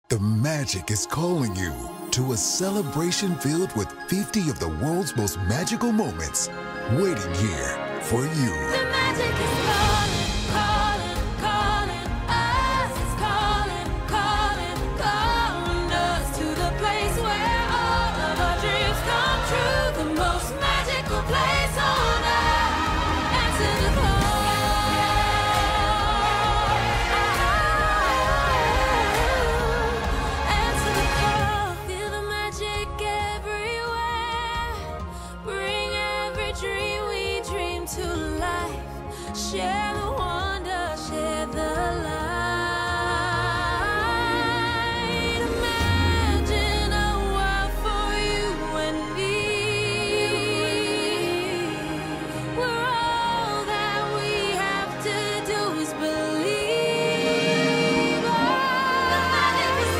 The magic is calling you to a celebration filled with 50 of the world's most magical moments waiting here for you. The magic is calling, calling, calling us. It's calling, calling, calling us to the place where all of our dreams come true. The most magical place on earth. Answer the call. Answer the call. Feel the magic everywhere. Bring every dream we dream to life. Share the wonder, share the light. Imagine a world for you and me, where all that we have to do is believe. The magic is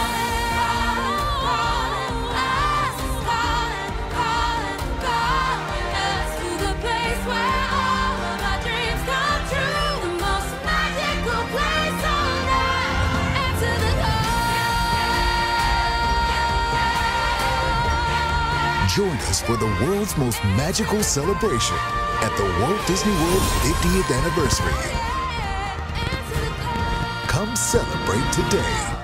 calling, us is calling, calling, calling us to the place where all of our dreams come true. The most magical place on earth. Answer the call. Join us for the world's most magical celebration at the Walt Disney World 50th anniversary. Answer the call. Come celebrate today.